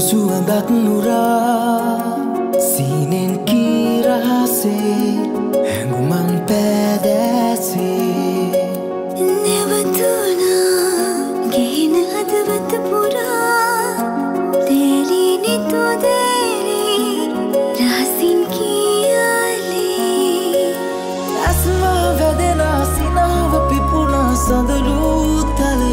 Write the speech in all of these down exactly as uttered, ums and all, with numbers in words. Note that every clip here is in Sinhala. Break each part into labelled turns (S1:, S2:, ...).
S1: suandak nura sinen kirase henguman pedase nevatuna gehina hadavat pura teri nitu deri rasin kiyale asma vedena sinav pipuna sandalu tale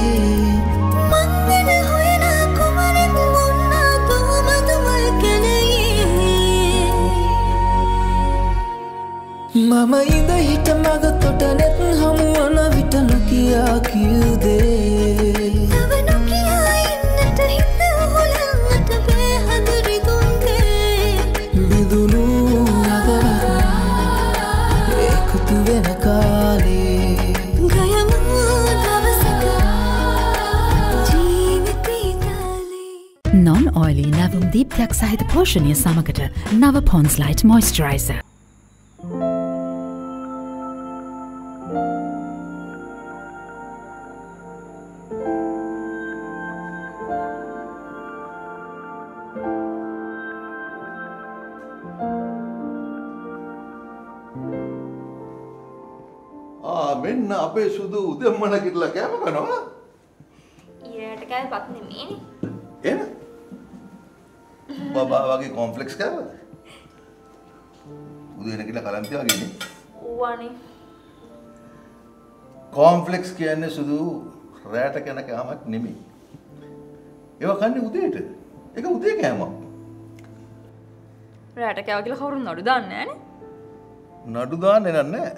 S1: Mama inda hita maga tota net hamuana vita nukia kilde Tava nukia innata hita hulannata be hadari dunde Bidunu adavara ekatu vena kale Gayamu davasaka jeevititale
S2: Non-oily Navum Deepyak සහිත පෝෂණීය සමගට Nava Pond's Light Moisturizer
S3: මෙන්න අපේ සුදු උදෙම්මන කිරලා කෑම කනවා.
S4: ඊයට කෑම පත් නෙමෙයිනේ.
S3: එන. බබා වගේ කොම්ප්ලෙක්ස් කෑමද? උදේ නැගිටලා කලන්තිය වගේනේ.
S4: ඌවනේ.
S3: කොම්ප්ලෙක්ස් කියන්නේ සුදු රැට කන කෑමක් නෙමෙයි. ඒවා කන්නේ උදේට. ඒක උදේ කෑමක්.
S4: රැට කෑවා කියලා කවුරුන් නඩු දාන්නේ නැහනේ.
S3: නඩු දාන්නේ නැහැ.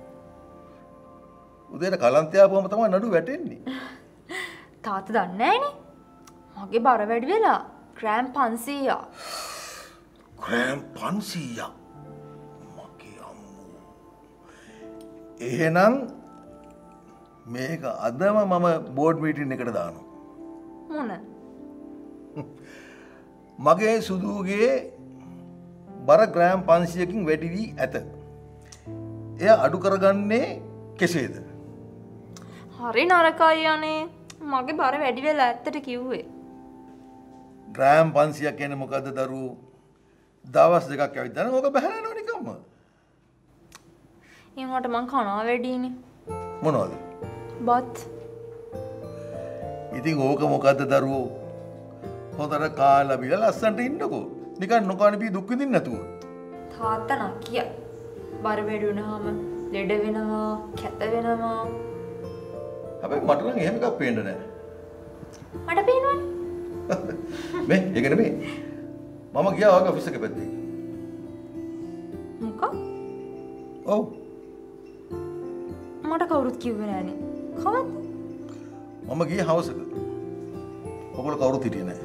S3: උදේට කලන්තය ආපුවම තමයි නඩු වැටෙන්නේ.
S4: තාත්තා දන්නේ නැහනේ. මගේ බර වැඩි වෙලා ග්‍රෑම් පන්සීයක්.
S3: ග්‍රෑම් පන්සීයක්. මගේ අම්මෝ. එහෙනම් මේක අදම මම බෝඩ් මීටින් එකට දානවා.
S4: මොන?
S3: මගේ සුදුගේ බර ග්‍රෑම් පන්සීයකින් වැඩි වී ඇත. එය අඩු කරගන්නේ කෙසේද?
S4: හරි නරකයි අනේ. මගේ බර වැඩි වෙලා ඇත්තට කිව්වේ.
S3: ග්‍රෑම් පන්සීයක් කියන්නේ මොකද්ද දරුවෝ? දවස් දෙකක් ඇවිත් යන ඕක බහැලා යනවා නිකම්ම.
S4: ඒ වුණාට මං කනවා වැඩිනේ.
S3: මොනවද?
S4: බත්.
S3: ඉතින් ඕක මොකද්ද දරුවෝ? හොඳට කාලා බිලා ලස්සනට ඉන්නකෝ. නිකන් නොකන බී දුක් විඳින්න නැතුව.
S4: තාත්තා නකිය. බර වැඩි වුණාම ලෙඩ වෙනවා, කැත වෙනවා.
S3: හැබැයි මට නම් එහෙම එකක් පේන්න නැහැ.
S4: මට පේනවනේ.
S3: මේ ඒක නෙමෙයි. මම ගියා වගේ ඔෆිස් එක පැත්තේ.
S4: මොකක්?
S3: ඔව්.
S4: මට කවුරුත් කිව්වේ නෑනේ. කවද්ද?
S3: මම ගියේ හවසක. ඔයගොල්ලෝ කවුරුත් හිටියේ නැහැ.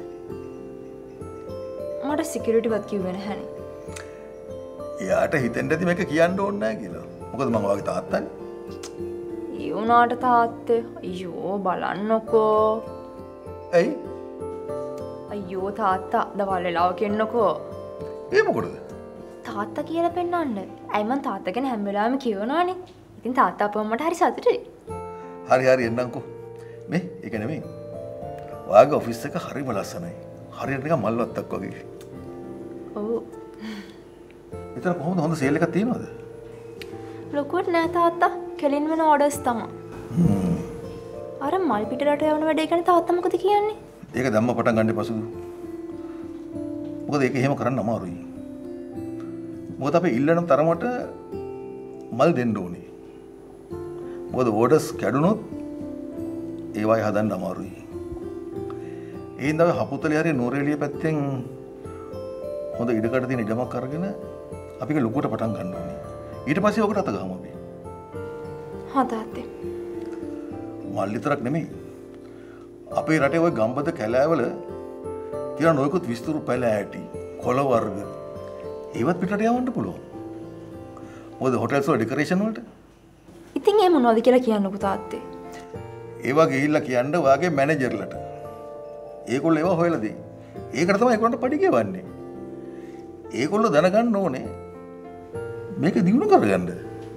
S4: මට සිකියුරිටි වත් කිව්වේ නැහනේ.
S3: එයාට හිතෙන්ද ඇති මේක කියන්න ඕනේ නැහැ කියලා. මොකද මම වගේ තාත්තනේ.
S4: ඒ වුණාට තාත්තේ අයියෝ බලන්නකෝ.
S3: ඇයි?
S4: අයියෝ තාත්තා දවල් වෙලාවක එන්නකෝ.
S3: ඒ මොකටද?
S4: තාත්තා කියලා පෙන්නන්න. ඇයි මං තාත්තා ගැන හැම වෙලාවෙම කියවනවනේ. ඉතින් තාත්තා අපව මට හරි සතුටුයි.
S3: හරි හරි එන්නම්කෝ. මේ ඒක නෙමෙයි. ඔයාගේ ඔෆිස් එක හරිම ලස්සනයි. හරියට නිකන් මල් වත්තක් වගේ.
S4: ඔව්.
S3: එතන කොහොමද හොඳ සේල් එකක් තියෙනවද?
S4: ලොකුවට නෑ තාත්තා. කෙලින් වෙන ඕඩර්ස් තමයි.
S3: හ්ම්.
S4: අර මල් පිට රට යවන වැඩේ ගැන තාත්තා මොකද කියන්නේ?
S3: ඒක දැම්ම පටන් ගන්න පසුදු. මොකද ඒක එහෙම කරන්න අමාරුයි. මොකද අපි ඉල්ලන තරමට මල් දෙන්න ඕනේ. මොකද ඕඩර්ස් කැඩුනොත් ඒවයි හදන්න අමාරුයි. ඒ හින්දා හපුතලේ හරිය නෝරේලිය පැත්තෙන් හොඳ ඉඩකඩ තියෙන ඉඩමක් අරගෙන අපි ඒක ලොකුවට පටන් ගන්න ඕනේ. ඊට පස්සේ ඔකට අත ගහමු අපි.
S4: හා තාත්තේ.
S3: මල් විතරක් නෙමෙයි. අපේ රටේ ওই ගම්බද කැලෑවල තියෙන නොයෙකුත් විස්තරු පැල ඇටි, කොළ වර්ග ඒවත් පිටට යවන්න පුළුවන්. මොකද හොටෙල්ස් වල ඩෙකරේෂන් වලට.
S4: ඉතින් ඒ මොනවද කියලා කියන්නකෝ තාත්තේ.
S3: ඒවා ගිහිල්ලා කියන්න ඔයාගේ මැනේජර්ලට. ඒගොල්ලෝ ඒවා හොයලා දෙයි. ඒකට තමයි ඒගොල්ලන්ට පඩි ගෙවන්නේ. ඒගොල්ලෝ දැනගන්න ඕනේ මේක දිනු කරගන්න.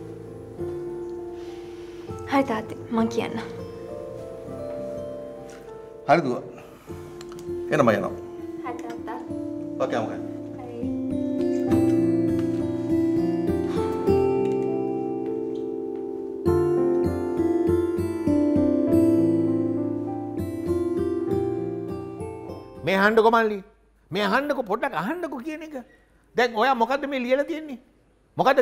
S4: හරි තාත්තේ මං කියන්න.
S3: හරි දුව. එනම යනවා. Okey amkan.
S5: මේ අහන්නකො මල්ලි. මේ අහන්නකො පොඩ්ඩක් අහන්නකො කියන එක. දැන් ඔයා මොකද්ද මේ ලියලා තියෙන්නේ? මොකද්ද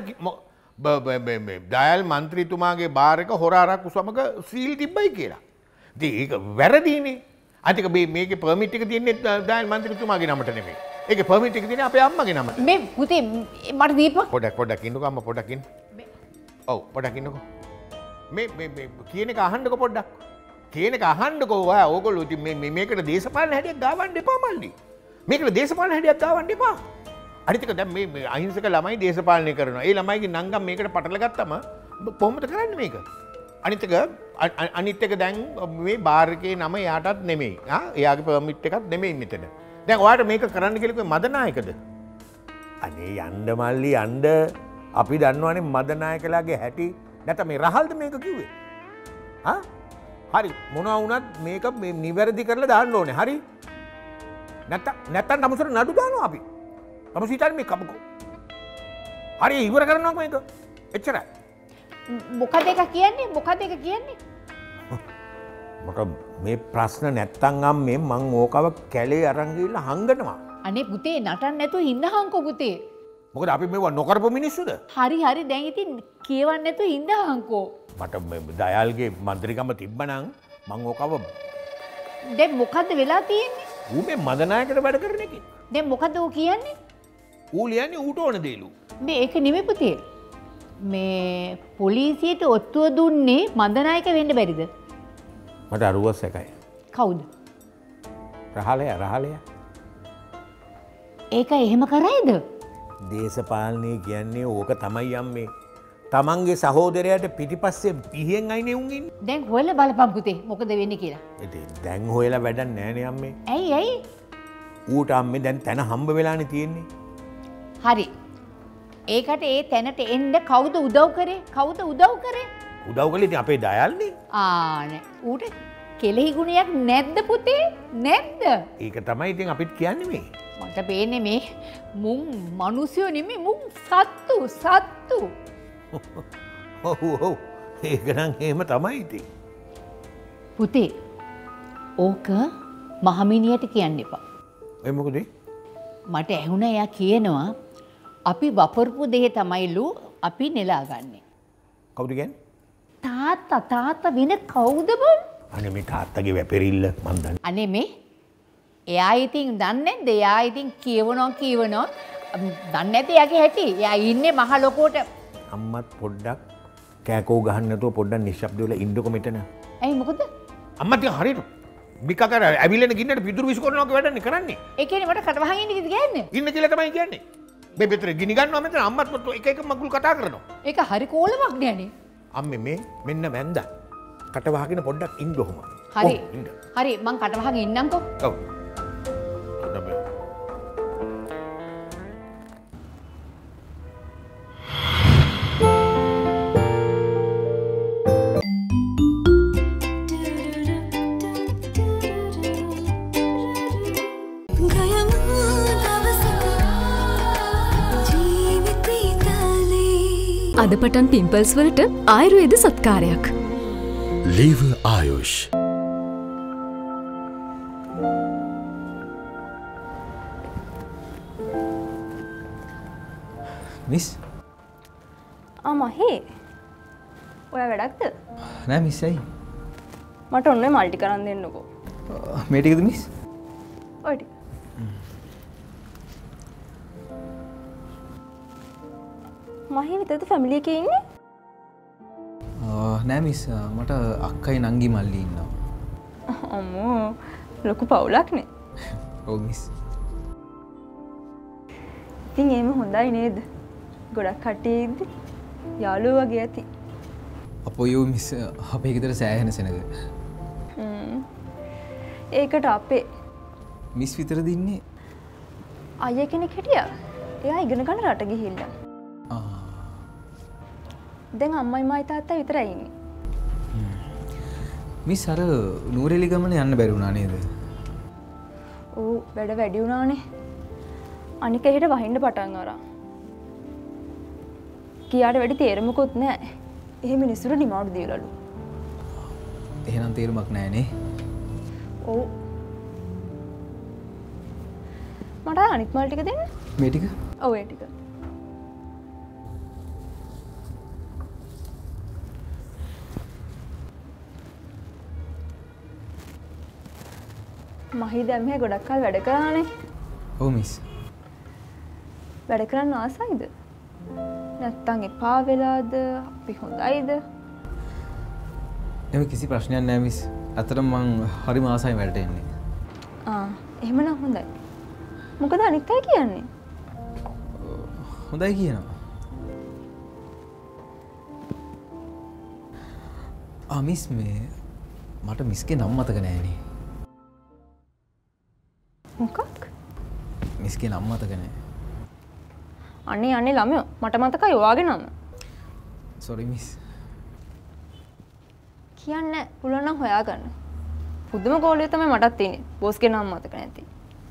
S5: ඩයල් මන්ත්‍රීතුමාගේ බාර් එක හොරාරක්කු සමග සීල් තිබ්බයි කියලා. ඉතින් ඒක වැරදීනේ. අනික මේ මේකේ පර්මිට් එක තියෙන්නේ ඩයල් මන්ත්‍රීතුමාගේ නමට නෙමෙයි. ඒකේ පර්මිට් එක තියෙන්නේ අපේ අම්මගේ නමට.
S6: මේ පුතේ මට දීපන්.
S5: පොඩ්ඩක් පොඩ්ඩක් ඉන්නකෝ අම්මා පොඩ්ඩක් ඉන්න. ඔව් පොඩ්ඩක් ඉන්නකෝ. මේ මේ මේ කියන එක අහන්නකෝ පොඩ්ඩක්. කියන එක අහන්නකෝ ඔයා ඕගොල්ලෝ ඉතින් මේ මේකට දේශපාලන හැඩයක් ගාවන්න එපා මල්ලි. මේකට දේශපාලන හැඩයක් ගාවන්න එපා. අනිත් එක දැන් මේ අහිංසක ළමයි දේශපාලනය කරනවා. ඒ ළමයිගේ නංගම් මේකට පටල ගත්තම කොහොමද කරන්නේ මේක? අනිත් එක අනිත් එක දැන් මේ බාර් එකේ නම එයාටත් නෙමෙයි. ආ එයාගේ පර්මිට් එකක් නෙමෙයි මෙතන. දැන් ඔයාට මේක කරන්න කියලා කිව්වේ මදනායකද? අනේ යන්න මල්ලි යන්න. අපි දන්නවනේ මදනායකලාගේ හැටි. නැත්නම් මේ රහල්ද මේක කිව්වේ? ආ හරි මොනවා වුණත් මේක මේ නිවැරදි කරලා දාන්න ඕනේ. හරි? නැත්නම් නැත්නම් නමුසර නඩු දානවා අපි. නමුත් හිතන්නේ මේ කබකෝ. හරි ඉවර කරනවා මේක. එච්චරයි.
S6: මොකද එක කියන්නේ? මොකද එක කියන්නේ?
S5: මට මේ ප්‍රශ්න නැත්තම් අම්මේ මං ඕකව කැලේ අරන් ගිහිල්ලා හංගනවා.
S6: අනේ පුතේ නටන්න නැතුව ඉන්නහන්කෝ පුතේ.
S5: මොකද අපි මේවා නොකරපු මිනිස්සුද?
S6: හරි හරි දැන් ඉතින් කියවන්න නැතුව ඉන්නහන්කෝ.
S5: මට මේ දයාල්ගේ මන්ත්‍රීකම තිබ්බනම් මං ඕකව
S6: දැන් මොකද්ද වෙලා තියෙන්නේ?
S5: ඌ මේ මදනායකට වැඩ කරන එකේ.
S6: දැන් මොකද්ද ඌ කියන්නේ?
S5: ඌ ලියන්නේ ඌට ඕන දේලු.
S6: මේ ඒක නෙමෙයි පුතේ. මේ පොලිසියට ඔත්තුව දුන්නේ මන්දනායක වෙන්න බැරිද?
S5: මට අරුවස් එකයි.
S6: කවුද?
S5: රහලය රහලය.
S6: ඒක එහෙම කරයිද?
S5: දේශපාලනය කියන්නේ ඕක තමයි අම්මේ. තමන්ගේ සහෝදරයට පිටිපස්සේ පිහියෙන් අයිනේ උන් ඉන්නේ.
S6: දැන් හොයලා බලපන් පුතේ මොකද වෙන්නේ කියලා.
S5: ඉතින් දැන් හොයලා වැඩක් නෑනේ අම්මේ.
S6: ඇයි ඇයි?
S5: ඌට අම්මේ දැන් තන හම්බ වෙලානේ තියෙන්නේ.
S6: හරි. ඒකට ඒ තැනට එන්න කවුද උදව් කරේ? කවුද උදව් කරේ?
S5: උදව් කළේ ඉතින් අපේ දයාල්නේ.
S6: ආ නෑ. ඌට කෙලෙහි ගුණයක් නැද්ද පුතේ? නැද්ද?
S5: ඒක තමයි ඉතින් අපිත් කියන්නේ මේ.
S6: මට පේන්නේ මේ මුන් මිනිස්සුયો නෙමෙයි මුන් සත්තු සත්තු.
S5: ඔව් ඔව්. ඒක නම් එහෙම තමයි ඉතින්.
S6: පුතේ ඕක මහමිනියට කියන්න එපා.
S5: ඒ මොකද?
S6: මට ඇහුණා එයා කියනවා අපි වපුරපු දෙය තමයිලු අපි නෙලාගන්නේ.
S5: කවුද කියන්නේ?
S6: තාත්තා තාත්තා වෙන කවුද බං?
S5: අනේ මේ තාත්තගේ වැපෙරිල්ල මන් දන්නේ.
S6: අනේ මේ එයා ඉතින් දන්නේ නැද්ද? එයා ඉතින් කියවනවා කියවනවා දන්නේ නැති එයාගේ හැටි. එයා ඉන්නේ මහ ලොකෝට.
S5: අම්මත් පොඩ්ඩක් කෑකෝ ගහන්න නැතුව පොඩ්ඩක් නිශ්ශබ්ද වෙලා ඉන්නකො මෙතන.
S6: ඇයි මොකද?
S5: අම්මා ටික හරියට මිකා කර ඇවිල්ලා ගින්නට පිටුරු විසු කරනවා වගේ වැඩන්නේ කරන්නේ.
S6: ඒ කියන්නේ මට කටවහන් ඉන්න කිව්ද කියන්නේ?
S5: ඉන්න කියලා තමයි කියන්නේ. මේ පෙතර ගිනි ගන්නවා මෙතන අම්මත් පොත් එක එක මගුල් කතා කරනවා.
S6: ඒක හරි කෝලමක් නෑනේ.
S5: අම්මේ මේ මෙන්න වැන්දා. කට වහගෙන පොඩ්ඩක් ඉන්න ඔහොම.
S6: හරි. හරි මං කටවහන් ඉන්නම්කෝ.
S5: ඔව්.
S1: අද පටන් පිම්පල්ස් වලට ආයුර්වේද සත්කාරයක්.
S7: ලීව ආයුෂ්.
S8: මිස්
S4: ආ මහේ ඔයා වැඩක්ද?
S8: නෑ මිස් ඇයි?
S4: මට ඔන්න මල්ටි කරන් දෙන්නකෝ.
S8: මේ ටිකද මිස්?
S4: ඔය ටික. මහේ විතරද ෆැමිලි එකේ ඉන්නේ?
S8: නෑ මිස් මට අක්කයි නංගි මල්ලි ඉන්නවා.
S4: අම්මෝ ලොකු පවුලක් නේ.
S8: ඔව් මිස්.
S4: ඉතින් එහෙම හොඳයි නේද? ගොඩක් කට්ටිය ඉද්දි යාළුවෝ වගේ ඇති.
S8: අපොයෝ මිස් අපේ ගෙදර සෑහෙන සෙනග.
S4: හ්ම්. ඒකට අපේ
S8: මිස් විතරද ඉන්නේ?
S4: අයියා කෙනෙක් හිටියා. එයා ඉගෙන ගන්න රට ගිහිල්ලා. දැන් අම්මයි මායි තාත්තා විතරයි ඉන්නේ.
S8: මිස් අර නූරෙලි ගමන යන්න බැරි වුණා නේද?
S4: ඔව් වැඩ වැඩි වුණානේ. අනික එහෙට වහින්න පටන් අරන්. කියාට වැඩි තේරුමකුත් නැහැ. එහෙම මිනිස්සුන්ට නිමාඩු දීලාලු.
S8: එහෙනම් තේරුමක් නැහැ නේ.
S4: ඔව්. මට අනිත් මල් ටික දෙන්න.
S8: මේ ටික?
S4: ඔව් ඒ ටික. මහි දැන් මෙහෙ ගොඩක් කල් වැඩ කරානේ.
S8: ඔව් මිස්.
S4: වැඩ කරන්න ආසයිද? නැත්තම් එපා වෙලාද? අපි හොඳයිද?
S8: එමෙ කිසි ප්‍රශ්නයක් නැහැ මිස්. අතරම මං හරිම ආසයි වැඩට එන්නේ.
S4: ආ එහෙමනම් හොඳයි. මොකද අනිත් අය කියන්නේ?
S8: හොඳයි කියනවා. ආ මිස් මේ මට මිස්ගේ නම මතක නෑනේ.
S4: මොකක්?
S8: මිස්ගේ නම මතක නෑ.
S4: අනේ අනේ ළමයෝ මට මතකයි ඔයාගේ නම.
S8: Sorry miss.
S4: කියන්නේ පුළුවන් නම් හොයාගන්න. පුදුම කෝලිය තමයි මටත් තියෙන්නේ. බෝස්ගේ නම මතක නැති.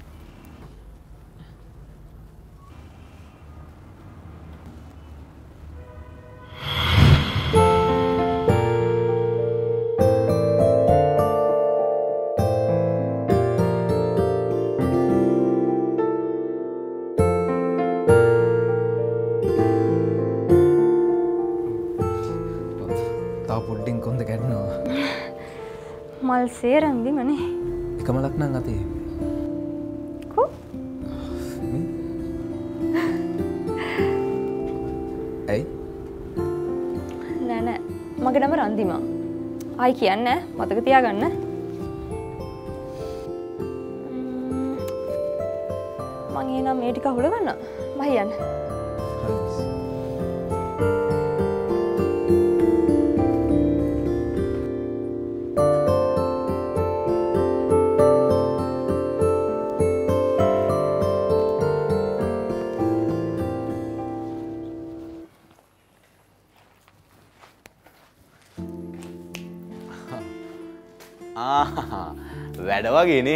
S4: මල් සේරම් බිමනේ.
S8: එකම ලක්නම් අතේ.
S4: කො?
S8: ඇයි?
S4: නෑ නෑ. මගේ නම රන්දිමා. ආයි කියන්නේ මතක තියාගන්න. මං එනම් මේ ටික අහුල ගන්න. මම යන්න.
S9: වැඩ වගේනේ.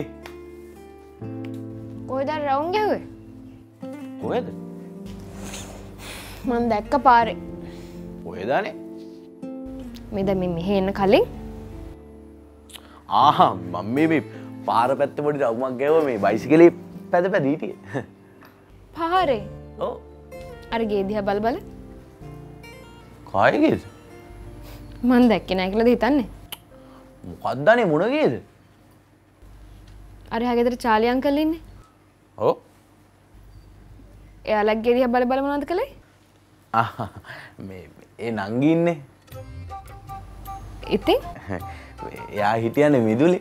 S10: කොහෙද රවුම් ගැහුවේ?
S9: කොහෙද?
S10: මම දැක්ක පාරේ.
S9: කොහෙදනේ?
S10: මේ දැන් මේ මෙහෙ එන්න කලින්
S9: ආහා මම මේ මේ පාර පැත්තේ පොඩි රවුමක් ගැහුවා මේ බයිසිකලේ පැද පැද හිටියේ.
S10: පාරේ?
S9: ඔව්.
S10: අර ගේ දිහා බල බල.
S9: කායේද?
S10: මම දැක්කේ නැහැ කියලාද හිතන්නේ?
S9: මොකක්දනේ මොන ගේද?
S10: අර එහා ගෙදර චාලි අංකල් ඉන්නේ.
S9: ඔව්.
S10: එයාලා ගේ දිහා බල බල මොනවද කළේ?
S9: ආ මේ ඒ නංගි ඉන්නේ.
S10: ඉතින්?
S9: එයා හිටියනේ මිදුලේ.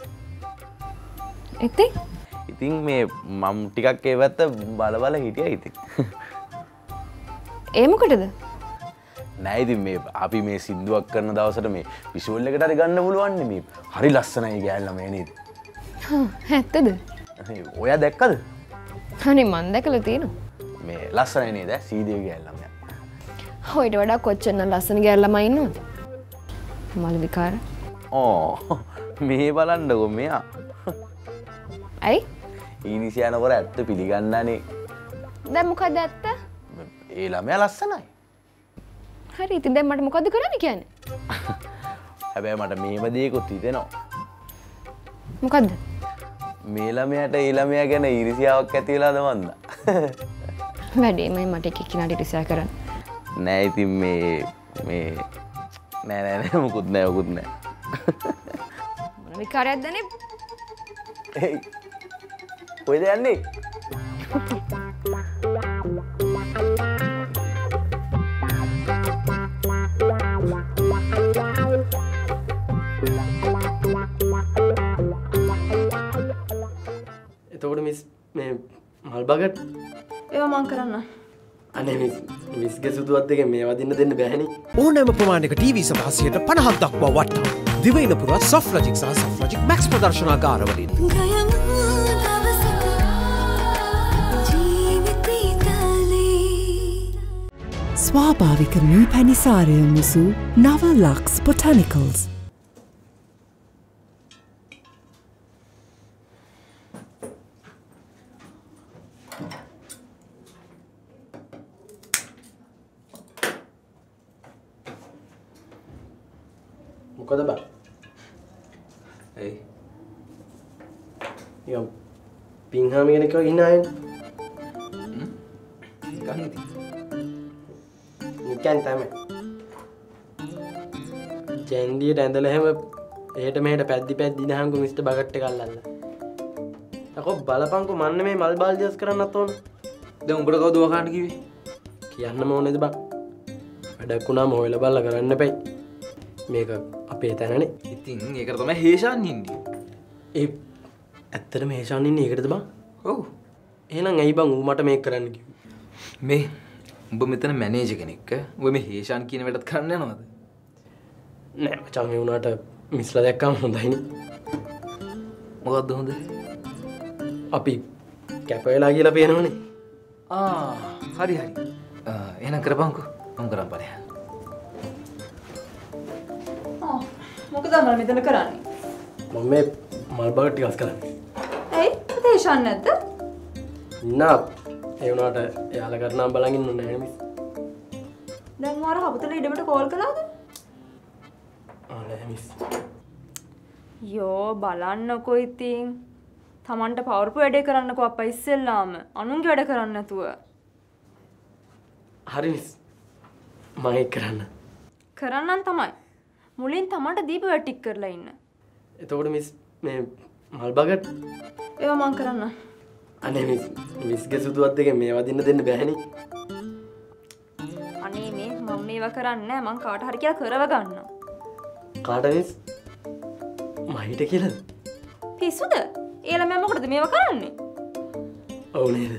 S10: ඉතින්?
S9: ඉතින් මේ මම ටිකක් ඒ පැත්ත බල බල හිටියා ඉතින්.
S10: ඒ මොකටද?
S9: නෑ ඉතින් මේ අපි මේ සින්දුවක් කරන දවසට මේ විෂුවල් එකට හරි ගන්න පුළුවන් නේ මේ. හරි ලස්සනයි ගෑල්ලා මේ නේද?
S10: හා ඇත්තද?
S9: ඔයා දැක්කද?
S10: අනේ මං දැකලා තියෙනවා.
S9: මේ ලස්සනයි නේද? සීදේ ගෑල්ලා මෙයා.
S10: හොයිට වඩා කොච්චර ලස්සන ගෑල්ලාම ඉන්නවද? මල් විකාර.
S9: ඕ මේ බලන්නකෝ මෙයා.
S10: ඇයි?
S9: ඊනිසියානකර ඇත්ත පිළිගන්නානේ.
S10: දැන් මොකද ඇත්ත?
S9: ඒ ළමයා ලස්සනයි.
S10: හරි ඉතින් දැන් මට මොකද කරන්න කියන්නේ?
S9: හැබැයි මට මේම දෙයක්ත් හිතෙනවා.
S10: මොකද්ද?
S9: මේ ළමයාට ඒ ළමයා ගැන ඊර්ෂ්‍යාවක් ඇති වෙලාද මන්ද?
S10: වැඩේමයි මට එක එක්කිනාට ඊර්ෂ්‍යා කරන්න.
S9: නෑ ඉතින් මේ මේ නෑ නෑ නෑ මොකුත් නෑ මොකුත් නෑ.
S10: මොන විකාරයක්ද නේ?
S9: එයි. කොහෙද යන්නේ?
S11: එතකොට මිස් මේ මල් බගට්
S4: ඒවා මං කරන්න.
S11: අනේ මිස් මිස්ගේ සුදුවත් දෙකෙන් මේවා දෙන්න දෙන්න බෑනේ.
S12: ඕනෑම ප්‍රමාණයක ටීවී සභාසියට පනහක් දක්වා වට්ටා. දිවයින පුරා සොෆ්ට්ලොජික් සහ සොෆ්ට්ලොජික් මැක්ස් ප්‍රදර්ශනාගාරවලින්.
S13: ස්වාභාවික මී පැණිසාරය මුසු නව ලක්ස් බොටනිකල්ස්.
S11: මොකද බං?
S14: ඇයි?
S11: යම් පින්හාමි කෙනෙක් වගේ ඉන්න අයනේ.
S14: හ්ම්. නිකන් ඉතින්.
S11: නිකන් තමයි. ජැන්ඩියට ඇඳලා හැම එහෙට මෙහෙට පැද්දි පැද්දි ඉනහන්කෝ මිස්ටර් බකට් එක අල්ලන්න. අකෝ බලපංකෝ මන්න මේ මල් බාල්දියස් කරන්නත් ඕන.
S14: දැන් උඹට කවුද වකන්න කිව්වේ?
S11: කියන්නම ඕනේද බං? වැඩක් වුණාම හොයලා බලලා කරන්න එපයි. මේක අපේ තැනනේ.
S14: ඉතින් ඒකට තමයි හේෂාන් ඉන්නේ.
S11: ඒ ඇත්තටම හේෂාන් ඉන්නේ ඒකටද බං?
S14: ඔව්.
S11: එහෙනම් ඇයි බං ඌ මට මේක කරන්න කිව්වේ?
S14: මේ උඹ මෙතන මැනේජර් කෙනෙක්. උඹ මේ හේෂාන් කියන වැඩත් කරන්න යනවද?
S11: නෑ මචං ඒ වුණාට මිස්ලා දැක්කම හොඳයිනේ.
S14: මොකද්ද හොඳ?
S11: අපි කැප වෙලා කියලා පේනවනේ.
S14: ආ හරි හරි. එහෙනම් කරපන්කෝ. මම කරන් බලය.
S4: ආ මොකද මම මෙතන කරන්නේ?
S11: මම මේ මල් බග ටිකක් කරන්නේ.
S4: ඇයි? තේෂන් නැද්ද?
S11: නෑ. ඒ වුණාට එයාලා කරනම් බලන් ඉන්න ඕනේ නෑ මිස්.
S4: දැන් මාර හපතල ඉඩමට කෝල් කළාද?
S11: ආ නෑ මිස්.
S4: යෝ බලන්නකෝ ඉතින්. Tamanට පවර්පු වැඩේ කරන්නකෝ අප්පා ඉස්සෙල්ලාම. අනුන්ගේ වැඩ කරන්න නැතුව.
S11: හරි මිස්. මම ඒක කරන්න.
S4: කරන්නම් තමයි. මුලින් Tamanට දීප වැඩ ටික කරලා ඉන්න.
S11: එතකොට මිස් මේ මල් බගට්
S4: ඒවා මං කරන්න.
S11: අනේ මිස් මිස්ගේ සුදුවත් දෙක මේවා දෙන්න දෙන්න බෑනේ.
S4: අනේ මේ මම මේවා කරන්නේ නැහැ. මං කාට හරි කියලා කරව ගන්නවා.
S11: කාට මිස්? මහිට කියලාද?
S4: පිස්සුද? ඒ ළමයා මොකටද මේවා කරන්නේ?
S11: ඔව් නේද?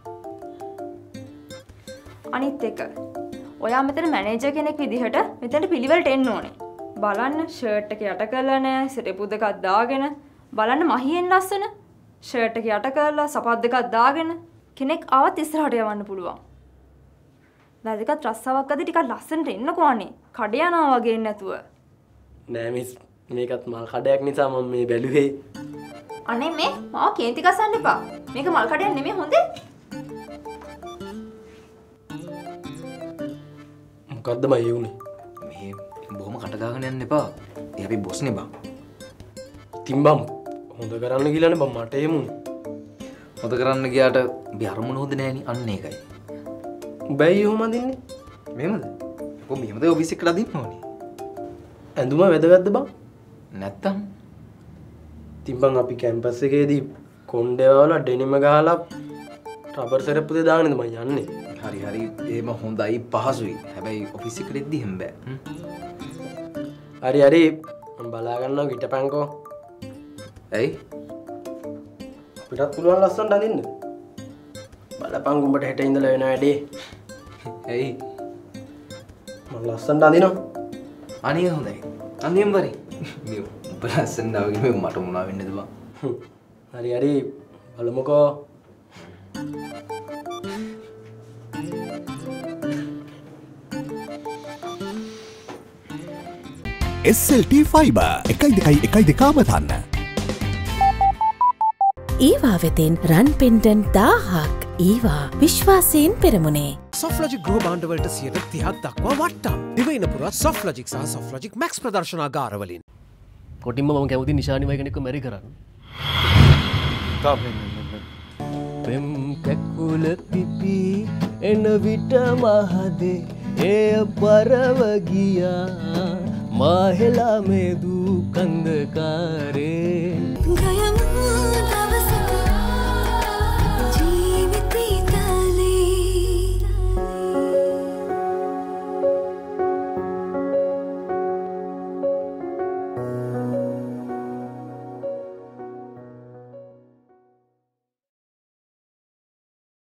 S4: අනිත් එක. ඔයා මෙතන මැනේජර් කෙනෙක් විදිහට මෙතනට පිළිවෙලට එන්න ඕනේ. බලන්න ෂර්ට් එක යට කරලා නැහැ, සිරපු දෙකක් දාගෙන. බලන්න මහියෙන් ලස්සන. ෂර්ට් එක යට කරලා සපත් දෙකක් දාගෙන කෙනෙක් ආවත් ඉස්සරහට යවන්න පුළුවන්. වැදගත් රස්සාවක් අද ටිකක් ලස්සනට එන්නකෝ අනේ. කඩ යනවා වගේ නැතුව.
S11: නෑ මිස් මේකත් මල් කඩයක් නිසා මම මේ බැලුවේ.
S4: අනේ මේ මාව කේන්ති ගසන්න එපා. මේක මල් කඩයක් නෙමෙයි හොඳේ.
S11: මොකද්ද මයි උනේ?
S14: මේ බොහොම කට ගාගෙන යන්න එපා. ඒ අපි බොස් නේ බං.
S11: ඉතින් බං හොඳ කරන්න ගිහලානේ බං මට එමුනේ.
S14: හොඳ කරන්න ගියාට අපි අරමුණ හොඳ නෑනේ අන්න ඒකයි.
S11: බැයි ඔහොම අදින්නේ?
S14: මෙහෙමද? කොහොම මෙහෙමද ඔෆිස් එකට අදින්න ඕනේ?
S11: ඇඳුම වැදගත්ද බං?
S14: නැත්තම්
S11: ඉතින් බං අපි කැම්පස් එකේදී කොණ්ඩේ වල ඩෙනිම ගහලා රබර් සරප්පු දෙක දාගෙනද මම යන්නේ.
S14: හරි හරි එහෙම හොඳයි පහසුයි. හැබැයි ඔෆිස් එකට එද්දි එහෙම බෑ.
S11: හරි හරි මම බලා ගන්නවා හිටපන්කෝ.
S14: ඇයි?
S11: අපිටත් පුළුවන් ලස්සනට අඳින්න. බලපන් උඹට හෙට ඉඳලා වෙන වැඩේ.
S14: ඇයි?
S11: මම ලස්සනට අඳිනවා.
S14: අනේ හොඳයි. අඳින්න බරි. මේ උඹ ලස්සනට වගේ මට මොනවා වෙන්නේද බං?
S11: හරි හරි බලමුකෝ.
S15: එස් එල් ටී ෆයිබර් එකයි දෙකයි එකයි දෙකාම තන්න.
S2: ඒවා වෙතින් රන් පෙන්ඩන් දාහක් ඒවා විශ්වාසයෙන් පෙරමුණේ.
S12: සොෆ්ලොජික් ගෘහ භාණ්ඩවලට සියයට තිහක් දක්වා වට්ටම්. දිවයින පුරා සොෆ්ලොජික් සහ සොෆ්ලොජික් මැක්ස් ප්‍රදර්ශනාගාරවලින්.
S16: කොටින්ම මම කැමති නිශානි වගේ කෙනෙක්ව මැරි කරන්න. පෙම් කැකුල පිපි එන විට මහදේ එය පරව ගියා මාහෙලා මේ දූ කන්දකාරේ